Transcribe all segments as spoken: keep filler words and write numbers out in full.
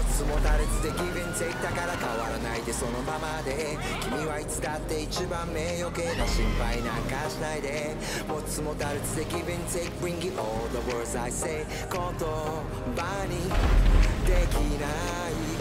つもたれつでギブンテイクだから変わらないでそのままで君はいつだって一番名誉系な心配なんかしないで持つもたれつでギブンテイク Bring it all the words I say 言葉にできない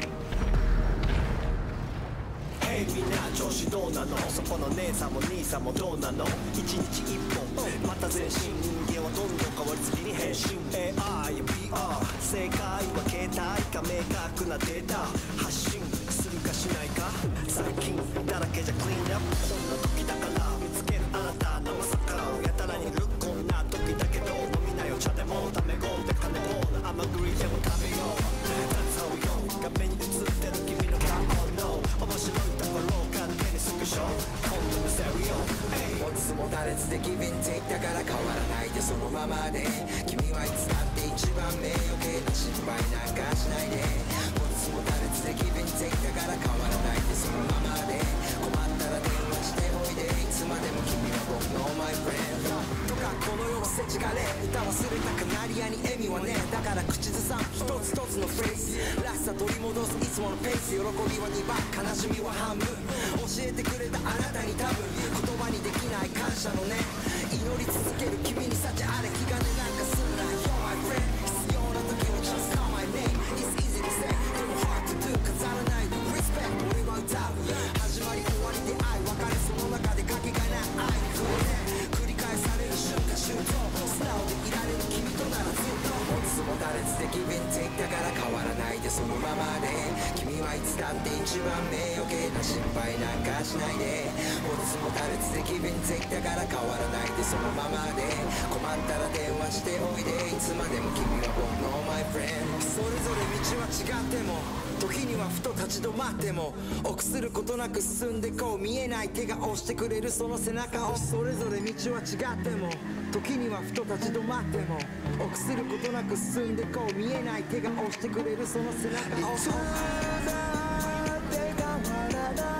Hey みんな調子どうなのそこの姉さんも兄さんもどうなの一日一本また前進人間はどんどん変わり次に変身 エーアイ や ブイアール 正解は携帯か明確なデータ発信するかしないか最近だらけじゃクリーンアップこんな時だから見つけるあなたのまさかをやたらにいるこんな時だけど飲みなよ茶でもため込んで金も甘栗でも食べようThat's how we go 画面に映ってる君の顔 No 面白いところを勝手にスクショ今度のセリオ持つもたれつでギブンテイクだから変わらないでそのままで君はいつだって一番名誉系な心配なんかしないで持つもたれつでギブンテイクだから変わらないでそのままで困ったら電話しておいでいつまでも君は僕の my friend とかこの世の世知辛い歌忘れたくなりやに笑みはねだから口ずさん一つ一つのフレーズらしさ取り戻すいつものペース喜びはにばい悲しみは半分教えてくれたあなたに多分言葉にできない感謝のね祈り続ける君に幸あれ気兼ねなんかすんな You're my friend 必要な時は just call my name It's easy to say でも hard to do 飾らないで respect 俺は歌う始まり終わりで愛別れその中でかけがえない愛に触れて繰り返される瞬間瞬間素直でいられる君とならずっと持つもたれつでギブンテイクだから変わらないでそのままで君はいつだって一番名誉系な心配なんかしないで持つもたれつでギブンテイクだから変わらないでそのままで困ったら電話しておいでいつまでも君は僕の my friend それぞれ道は違っても時にはふと立ち止まっても臆することなく進んでこう見えない手が押してくれるその背中をそれぞれ道は違っても時にはふと立ち止まっても臆することなく進んでこう見えない手が押してくれるその背中をいつだって変わらない